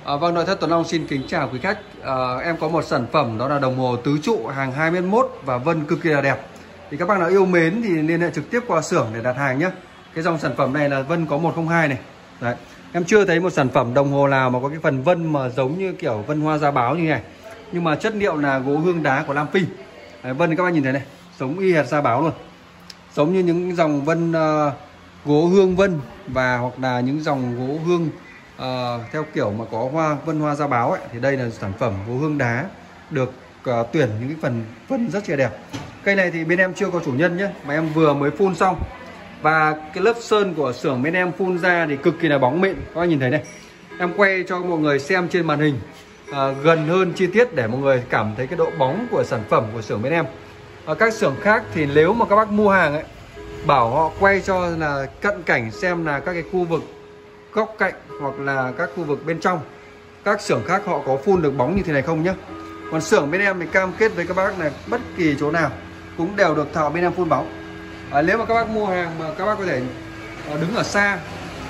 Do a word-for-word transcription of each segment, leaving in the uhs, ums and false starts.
À, vâng, nội thất Tuấn Long xin kính chào quý khách. À, em có một sản phẩm đó là đồng hồ tứ trụ hàng hai mét mốt và vân cực kỳ là đẹp. Thì các bác nào yêu mến thì liên hệ trực tiếp qua xưởng để đặt hàng nhé. Cái dòng sản phẩm này là vân có một không hai này. Đấy. Em chưa thấy một sản phẩm đồng hồ nào mà có cái phần vân mà giống như kiểu vân hoa gia báo như này. Nhưng mà chất liệu là gỗ hương đá của Lam Phi. Đấy, vân các bác nhìn thấy này, giống y hệt gia báo luôn. Giống như những dòng vân uh, gỗ hương vân và hoặc là những dòng gỗ hương uh, theo kiểu mà có hoa vân hoa gia báo ấy, thì đây là sản phẩm gỗ hương đá được uh, tuyển những cái phần vân rất là đẹp. Cây này thì bên em chưa có chủ nhân nhé, mà em vừa mới phun xong. Và cái lớp sơn của xưởng bên em phun ra thì cực kỳ là bóng mịn. Các bạn nhìn thấy này, em quay cho mọi người xem trên màn hình uh, gần hơn chi tiết để mọi người cảm thấy cái độ bóng của sản phẩm của xưởng bên em. Ở các xưởng khác thì nếu mà các bác mua hàng ấy, bảo họ quay cho là cận cảnh xem là các cái khu vực góc cạnh hoặc là các khu vực bên trong. Các xưởng khác họ có phun được bóng như thế này không nhé. Còn xưởng bên em thì cam kết với các bác này, bất kỳ chỗ nào cũng đều được thợ bên em phun bóng. À, nếu mà các bác mua hàng mà các bác có thể đứng ở xa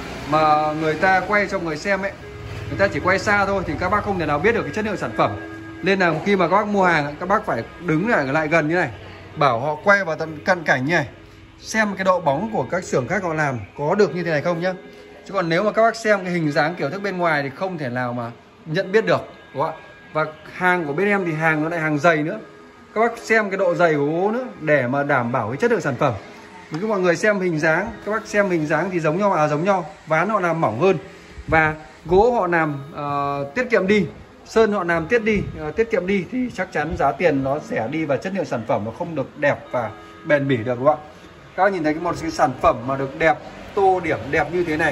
mà người ta quay cho người xem ấy, người ta chỉ quay xa thôi thì các bác không thể nào biết được cái chất lượng sản phẩm. Nên là khi mà các bác mua hàng, các bác phải đứng lại lại gần như này, bảo họ quay vào tận cận cảnh như này, xem cái độ bóng của các xưởng khác họ làm có được như thế này không nhá. Chứ còn nếu mà các bác xem cái hình dáng kiểu thức bên ngoài thì không thể nào mà nhận biết được, đúng không ạ? Và hàng của bên em thì hàng nó lại hàng dày nữa. Các bác xem cái độ dày của gỗ nữa để mà đảm bảo cái chất lượng sản phẩm. Vì các mọi người xem hình dáng, các bác xem hình dáng thì giống nhau à giống nhau, ván họ làm mỏng hơn và gỗ họ làm uh, tiết kiệm đi, sơn họ làm tiết đi uh, tiết kiệm đi thì chắc chắn giá tiền nó rẻ đi và chất lượng sản phẩm nó không được đẹp và bền bỉ được, đúng không ạ? Các bác nhìn thấy một cái sản phẩm mà được đẹp, tô điểm đẹp như thế này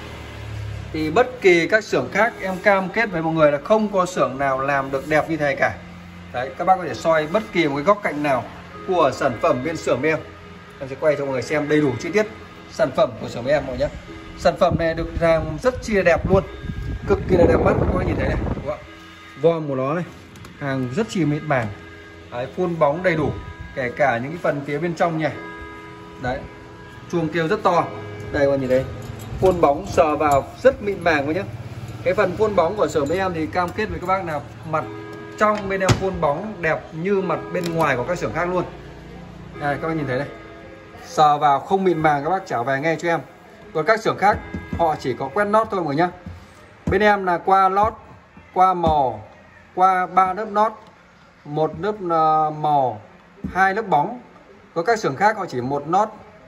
thì bất kỳ các xưởng khác em cam kết với mọi người là không có xưởng nào làm được đẹp như thế này cả. Đấy, các bác có thể soi bất kỳ một cái góc cạnh nào của sản phẩm bên xưởng em. Em sẽ quay cho mọi người xem đầy đủ chi tiết sản phẩm của xưởng em mọi nhé. Sản phẩm này được làm rất chi là đẹp luôn, cực kỳ là đẹp mắt. Các bác nhìn thấy này, đúng không? Vom của nó này, hàng rất chi mịn màng. Đấy, phun bóng đầy đủ, kể cả những cái phần phía bên trong nha. Đấy, chuông kêu rất to. Đây các bạn nhìn thấy, phun bóng sờ vào rất mịn màng quá nhé. Cái phần phun bóng của xưởng bên em thì cam kết với các bác là mặt trong bên em phun bóng đẹp như mặt bên ngoài của các xưởng khác luôn. Đây các bác nhìn thấy đây, sờ vào không mịn màng các bác trả về ngay cho em. Còn các xưởng khác họ chỉ có quét nót thôi mọi người nhá. Bên em là qua lót, qua màu, qua ba lớp nót, một lớp màu, hai lớp bóng. Có các xưởng khác họ chỉ một nót,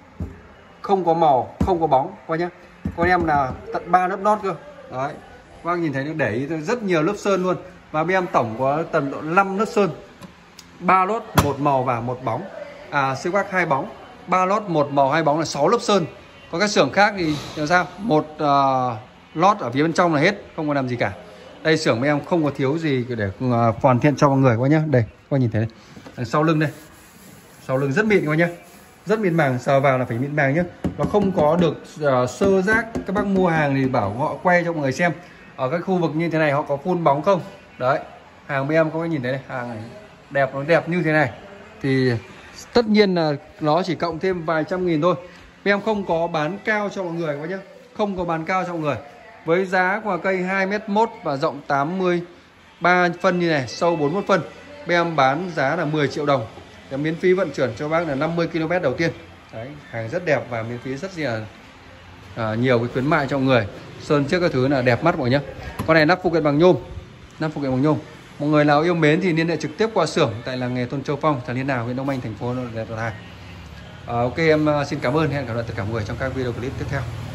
không có màu, không có bóng coi nhá. Con em là tận ba lớp nót cơ. Đấy, các bác nhìn thấy nó để rất nhiều lớp sơn luôn. Và bên em tổng có tầm độ năm lớp sơn, ba lót, một màu và một bóng. À, siêu quắc hai bóng, ba lót, một màu, hai bóng là sáu lớp sơn. Có các xưởng khác thì làm sao? Một uh, lót ở phía bên trong là hết, không có làm gì cả. Đây xưởng bên em không có thiếu gì để uh, hoàn thiện cho mọi người quá nhá. Đây, các bạn nhìn thấy đây. Đằng sau lưng đây, sau lưng rất mịn quá nhá, rất mịn màng, sờ vào là phải mịn màng nhá. Nó không có được uh, sơ rác. Các bác mua hàng thì bảo họ quay cho mọi người xem ở các khu vực như thế này họ có phun bóng không. Đấy, hàng bên em các bác nhìn thấy này, hàng này đẹp, nó đẹp như thế này thì tất nhiên là nó chỉ cộng thêm vài trăm nghìn thôi. Em không có bán cao cho mọi người các nhá, không có bán cao cho mọi người. Với giá của cây hai mét mốt và rộng tám mươi ba phân như này, sâu bốn mươi mốt phân, em bán giá là mười triệu đồng. Để miễn phí vận chuyển cho bác là năm mươi ki lô mét đầu tiên. Đấy, hàng rất đẹp và miễn phí rất là à, nhiều cái khuyến mại cho mọi người. Sơn trước các thứ là đẹp mắt mọi nhá. Con này nắp phụ kiện bằng nhôm, nắp phụ kiện bằng nhôm. Mọi người nào yêu mến thì liên hệ trực tiếp qua xưởng tại làng nghề Tôn Châu Phong, Trà Liên Nào, huyện Đông Anh, thành phố Đà Nẵng. À, ok, em xin cảm ơn, hẹn gặp lại tất cả mọi người trong các video clip tiếp theo.